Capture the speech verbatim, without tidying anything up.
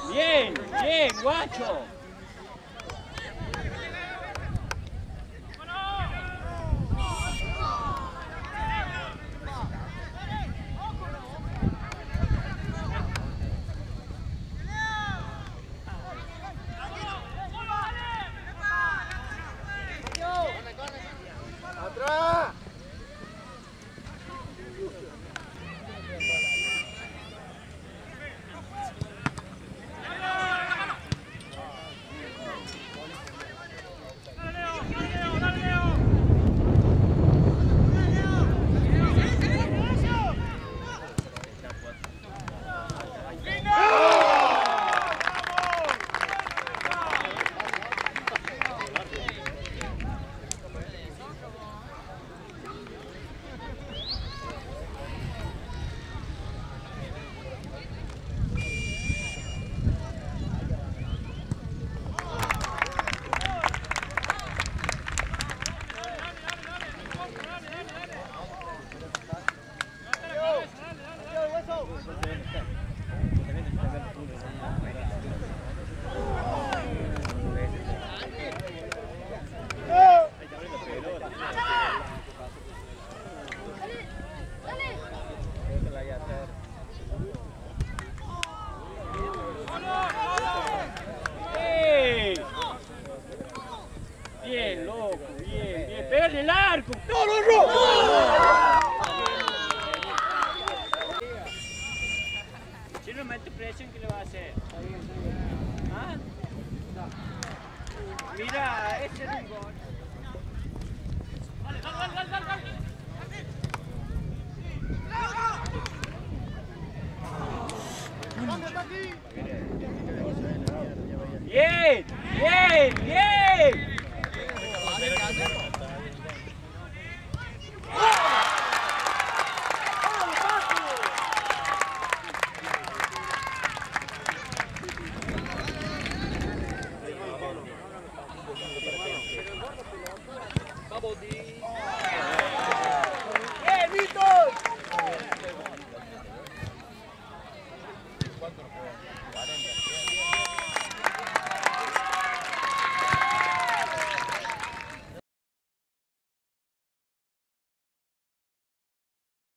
Bien, bien, guacho. ¡Atrás! Bien, loco, bien, bien. ¡Pégale el arco! ¡No, no, no! Si no mete presión, ¿qué le va a hacer? ¿Ah? Mira, ese es un gol. Dale, dale, dale, dale, dale. Bien, bien, bien.